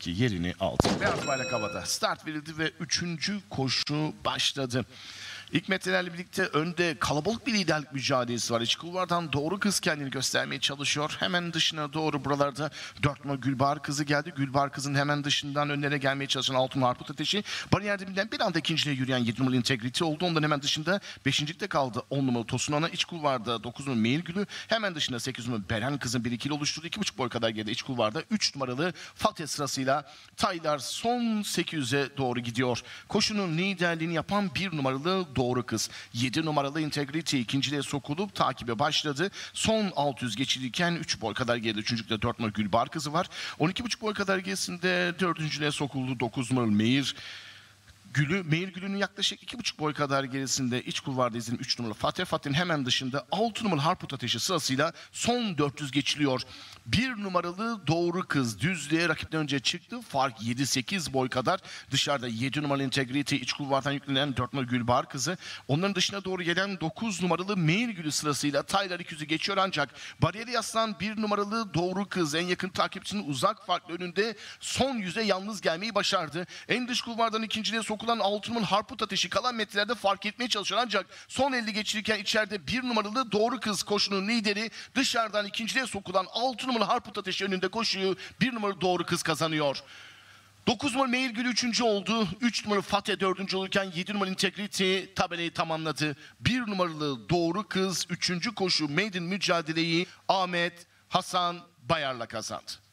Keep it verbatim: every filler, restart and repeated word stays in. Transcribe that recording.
ki yerini aldı. Beyaz bayrak havada. Start verildi ve üçüncü koşu başladı. İlk metrelerle birlikte önde kalabalık bir liderlik mücadelesi var. İç kulvardan Doğru Kız kendini göstermeye çalışıyor. Hemen dışına doğru buralarda dört numara Gülbahar Kızı geldi. Gülbahar Kızı'nın hemen dışından önlere gelmeye çalışan altı numara Harput Ateşi. Bariyer dibinden bir anda ikinciliğe yürüyen yedi numaralı Integrity oldu. Ondan hemen dışında beşincilikte kaldı on numaralı Tosun Ana. İç kulvarda dokuz numaralı Meyil Gülü. Hemen dışında sekiz numaralı Beren Kızı'nın bir ikili oluşturdu. iki buçuk boy kadar geride iç kulvarda üç numaralı Fatih sırasıyla Taylar son sekiz yüze doğru gidiyor. Koşunun liderliğini yapan bir numaralı Doğru Kız. yedi numaralı Integrity ikinciliğe sokulup takibe başladı. Son altı yüz geçilirken üç boy kadar geride üçüncülükte dört numaralı Gülbahar Kızı var. on iki buçuk boy kadar gerisinde dördüncülüğe sokuldu dokuz numaralı Meyir Gülü. Meyir Gülü'nün yaklaşık iki buçuk boy kadar gerisinde iç kulvarda izledim üç numaralı Fatih. Fatih'in hemen dışında altı numaralı Harput Ateşi sırasıyla son dört yüz geçiliyor. bir numaralı Doğru Kız düzlüğe rakipten önce çıktı. Fark yedi sekiz boy kadar. Dışarıda yedi numaralı Integrity iç kulvardan yüklenen dört numaralı Gülbahar Kızı. Onların dışına doğru gelen dokuz numaralı Meyir Gülü sırasıyla Taylar iki yüzü geçiyor ancak bariyeri yaslanan bir numaralı Doğru Kız en yakın takipçinin uzak farklı önünde son yüze yalnız gelmeyi başardı. En dış kulvardan ikinciliğe sokulan altı numaralı Harput Ateşi kalan metrelerde fark etmeye çalışıyor ancak son elli geçirirken içeride bir numaralı Doğru Kız koşunun lideri dışarıdan ikinciliğe sokulan altı numaralı Harput Ateşi önünde koşuyu bir numaralı Doğru Kız kazanıyor. dokuz numaralı Meyil Gülü üçüncü oldu. üç numaralı Fatih dördüncü olurken yedi numaralı Integrity tabelayı tamamladı. bir numaralı Doğru Kız üçüncü koşu maiden mücadeleyi Ahmet Hasan Bayar'la kazandı.